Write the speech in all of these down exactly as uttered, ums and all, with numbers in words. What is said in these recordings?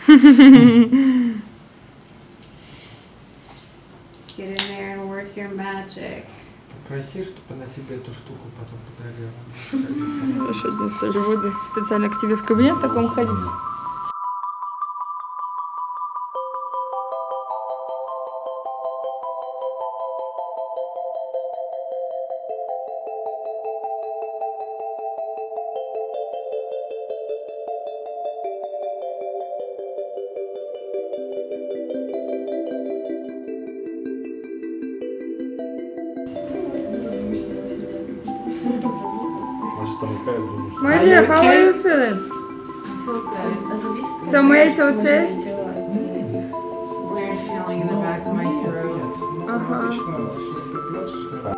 Get in there and work your magic. Проси, чтобы на тебе эту штуку потом подарила. Что здесь тоже буду специально к тебе в кабинет таком ходить. My dear, how are you feeling? I feel good. Tomato taste? Weird feeling in the back of my throat. Uh-huh.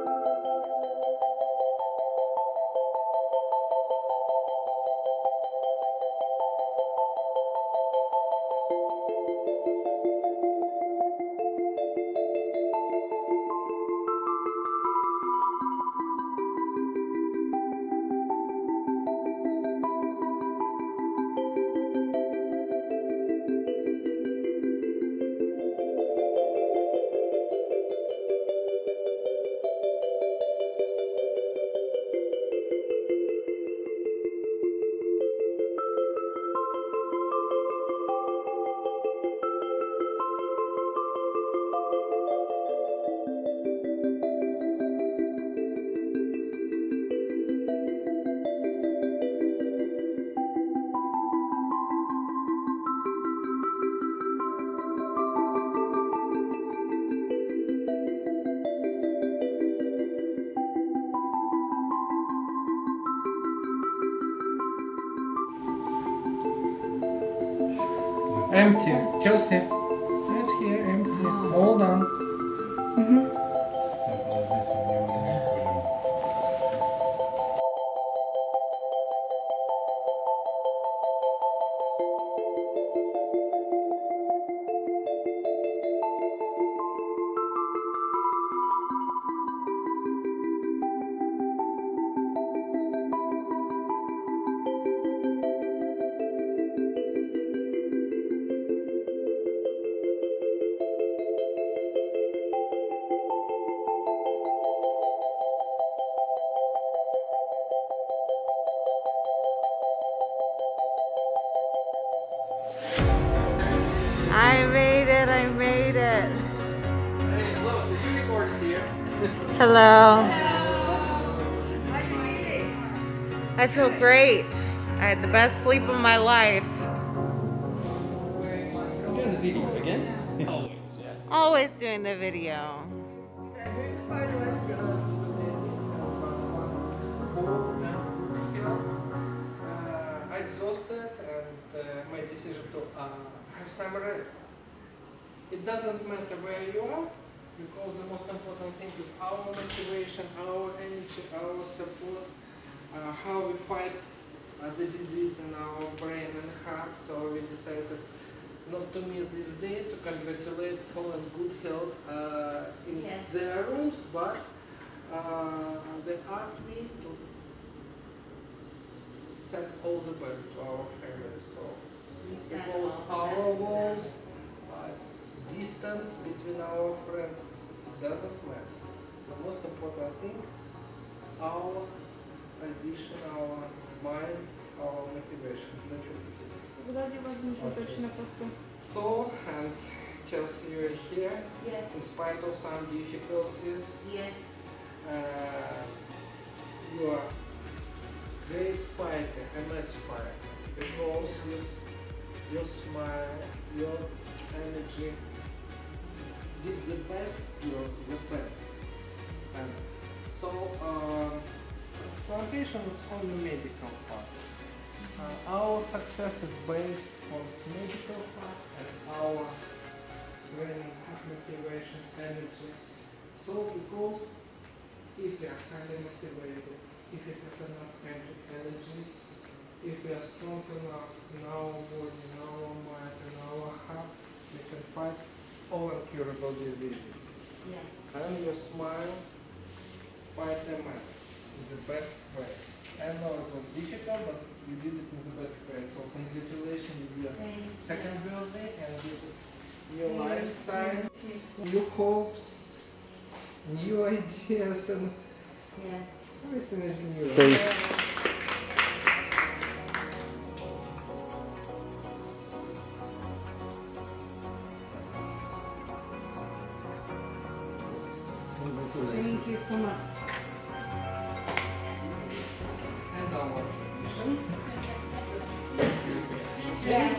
Empty. Chelsea. It's here, empty. All done. Mm-hmm. I made it, I made it. Hey, look, the unicorn's here. Hello. I feel great. I had the best sleep of my life. I'm doing the video again. Always, yes. Always doing the video. Uh, exhausted and uh, my decision to uh, have some rest. It doesn't matter where you are, because the most important thing is our motivation, our energy, our support, uh, how we fight uh, the disease in our brain and heart. So we decided not to meet this day, to congratulate people in good health uh, in Yes. their rooms, but uh, they asked me to send all the best to our family. So because our walls, uh, distance between our friends, it doesn't matter. The most important thing, our position, our mind, our motivation. Сзади возьмите точно просто. So, and Chelsea, you're here. Yes. In spite of some difficulties, Yes. uh, you are great fighter, a mass fighter, because you, your smile, your energy did the best, you're the best. And so, uh, transplantation is only medical part. Uh, our success is based on medical part and our training, motivation, energy. So, because if you are highly motivated, if you have enough energy, if we are strong enough in our body, in our mind, in our hearts, we can fight all incurable diseases. Yeah. And your smiles fight M S in the best way. I know it was difficult, but you did it in the best way. So congratulations with your Thanks. second birthday, and this is new lifestyle, new hopes, new ideas, and Yeah. everything is new. Thank- Thank you so much. And our tradition. Yeah.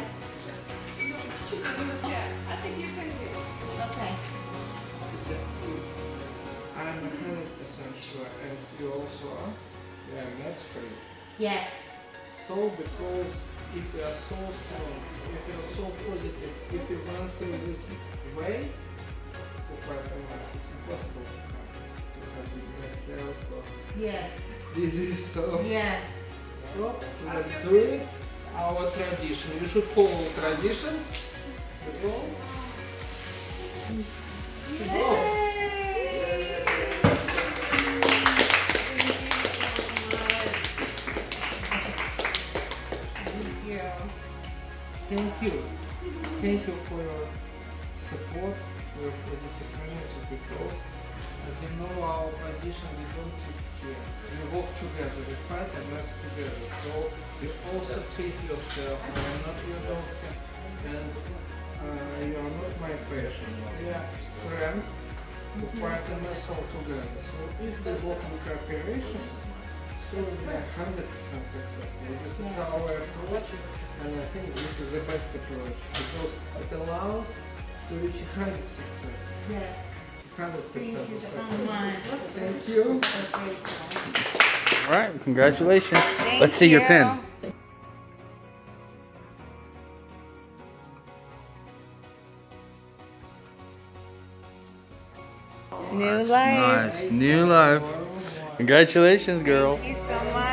I think you can do it. Okay. It's a- I'm one hundred percent sure, and you also are, you are mess free. Yeah. So, because if you are so strong, if you are so positive, if you run through this way, for quite a while, it's impossible to have, to have business sales or Yeah. this is so. Yeah. Oops, let's do it. Our tradition. We should follow traditions. Because. Thank you. Thank you for your support, for your positive energy, because as you know our position, we don't take care. We work together, we fight and mess together. So you also treat yourself. I am not your doctor, and uh, you are not my patient. We are friends who fight and mess all together. So if we work in cooperation, so we are one hundred percent successful. This is our approach, and I think this is the best approach because it allows to reach one hundred success. Yeah. one hundred percent Thank you so success. much. Thank you. All right, congratulations. Thank Let's see your you. pin. New life. Nice, new life. Congratulations, girl. Thank you so much.